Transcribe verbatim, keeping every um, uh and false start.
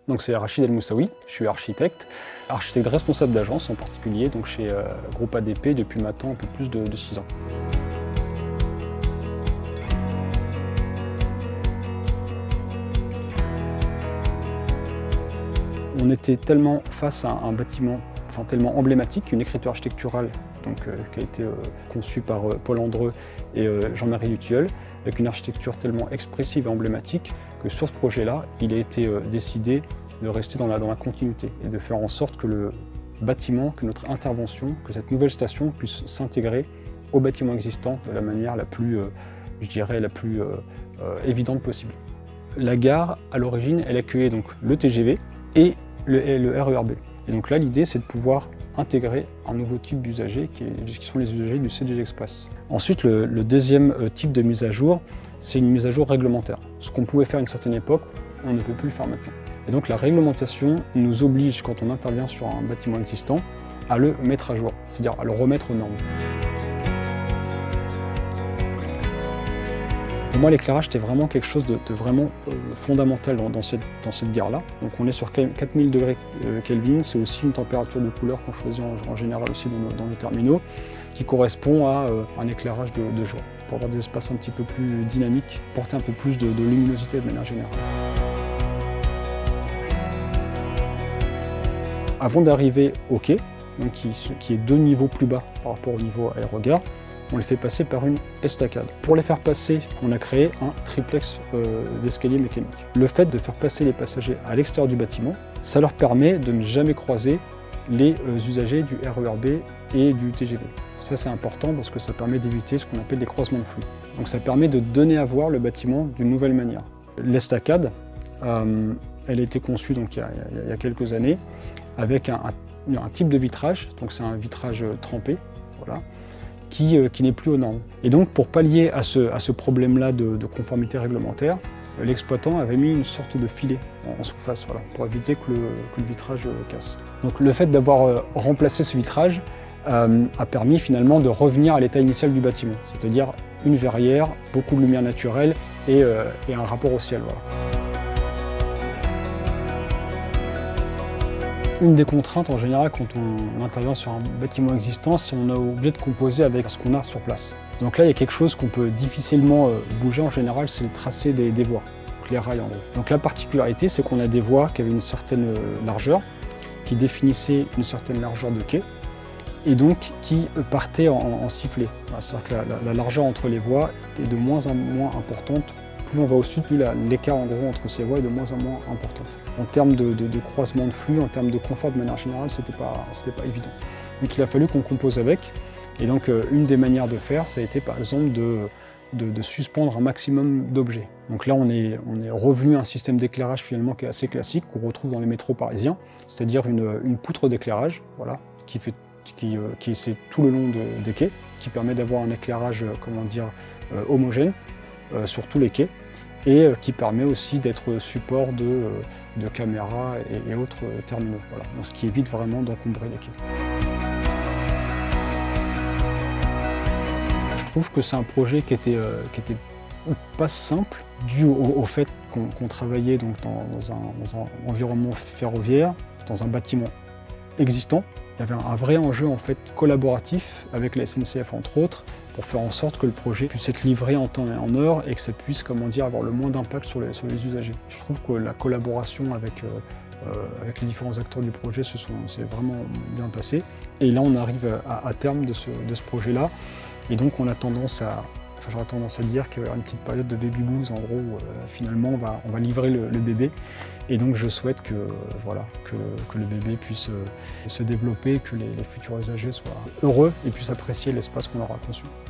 Donc c'est Rachid El Moussaoui, je suis architecte, architecte responsable d'agence en particulier, donc chez euh, Groupe A D P depuis maintenant un peu plus de, de six ans. On était tellement face à un bâtiment enfin, tellement emblématique, une écriture architecturale donc, euh, qui a été euh, conçue par euh, Paul Andreu et euh, Jean-Marie Lutilleul, avec une architecture tellement expressive et emblématique que sur ce projet-là, il a été euh, décidé de rester dans la, dans la continuité et de faire en sorte que le bâtiment, que notre intervention, que cette nouvelle station puisse s'intégrer au bâtiment existant de la manière la plus, euh, je dirais, la plus euh, euh, évidente possible. La gare, à l'origine, elle accueillait donc le T G V et le, et le R E R B. Et donc là, l'idée, c'est de pouvoir intégrer un nouveau type d'usagers qui, qui sont les usagers du C D G Express. Ensuite, le, le deuxième type de mise à jour, c'est une mise à jour réglementaire. Ce qu'on pouvait faire à une certaine époque, on ne peut plus le faire maintenant. Et donc la réglementation nous oblige, quand on intervient sur un bâtiment existant, à le mettre à jour, c'est-à-dire à le remettre aux normes. Pour moi, l'éclairage, c'était vraiment quelque chose de, de vraiment euh, fondamental dans, dans cette, dans cette gare-là. Donc on est sur quatre mille degrés Kelvin, c'est aussi une température de couleur qu'on choisit en, en général aussi dans nos, dans nos terminaux, qui correspond à euh, un éclairage de, de jour, pour avoir des espaces un petit peu plus dynamiques, porter un peu plus de, de luminosité de manière générale. Avant d'arriver au quai, donc qui, qui est deux niveaux plus bas par rapport au niveau aérogare, on les fait passer par une estacade. Pour les faire passer, on a créé un triplex euh, d'escaliers mécaniques. Le fait de faire passer les passagers à l'extérieur du bâtiment, ça leur permet de ne jamais croiser les euh, usagers du R E R B et du T G V. Ça c'est important parce que ça permet d'éviter ce qu'on appelle les croisements de flux. Donc ça permet de donner à voir le bâtiment d'une nouvelle manière. L'estacade, euh, elle a été conçue donc, il, y a, il y a quelques années avec un, un, un type de vitrage, donc c'est un vitrage trempé, voilà, qui, euh, qui n'est plus aux normes. Et donc pour pallier à ce, à ce problème-là de, de conformité réglementaire, l'exploitant avait mis une sorte de filet en, en surface, voilà, pour éviter que le, que le vitrage euh, casse. Donc le fait d'avoir euh, remplacé ce vitrage euh, a permis finalement de revenir à l'état initial du bâtiment, c'est-à-dire une verrière, beaucoup de lumière naturelle et, euh, et un rapport au ciel. Voilà. Une des contraintes en général quand on intervient sur un bâtiment existant, c'est qu'on est obligé de composer avec ce qu'on a sur place. Donc là, il y a quelque chose qu'on peut difficilement bouger en général, c'est le tracé des, des voies, donc les rails en gros. Donc la particularité, c'est qu'on a des voies qui avaient une certaine largeur, qui définissaient une certaine largeur de quai, et donc qui partaient en, en sifflet. C'est-à-dire que la, la, la largeur entre les voies était de moins en moins importante. Plus on va au sud, plus l'écart en gros entre ces voies est de moins en moins importante. En termes de, de, de croisement de flux, en termes de confort de manière générale, c'était pas, c'était pas évident. Donc il a fallu qu'on compose avec. Et donc euh, une des manières de faire, ça a été par exemple de, de, de suspendre un maximum d'objets. Donc là on est, on est revenu à un système d'éclairage finalement qui est assez classique, qu'on retrouve dans les métros parisiens, c'est-à-dire une, une poutre d'éclairage, voilà, qui fait qui, euh, qui c'est tout le long de, des quais, qui permet d'avoir un éclairage, euh, comment dire, euh, homogène. Euh, sur tous les quais et euh, qui permet aussi d'être support de, euh, de caméras et, et autres euh, terminaux. Voilà. Donc, ce qui évite vraiment d'encombrer les quais. Je trouve que c'est un projet qui était, euh, qui était pas simple, dû au, au fait qu'on qu'on travaillait donc dans, dans, un, dans un environnement ferroviaire, dans un bâtiment existant. Il y avait un, un vrai enjeu en fait collaboratif avec la S N C F entre autres, pour faire en sorte que le projet puisse être livré en temps et en heure et que ça puisse, comment dire, avoir le moins d'impact sur les, sur les usagers. Je trouve que la collaboration avec, euh, euh, avec les différents acteurs du projet se sont, s'est vraiment bien passé. Et là, on arrive à, à terme de ce, de ce projet-là. Et donc, on a tendance à, enfin, j'aurais tendance à dire qu'il y aura une petite période de baby blues. En gros, euh, finalement, on va, on va livrer le, le bébé. Et donc, je souhaite que, voilà, que, que le bébé puisse euh, se développer, que les, les futurs usagers soient heureux et puissent apprécier l'espace qu'on leur a conçu.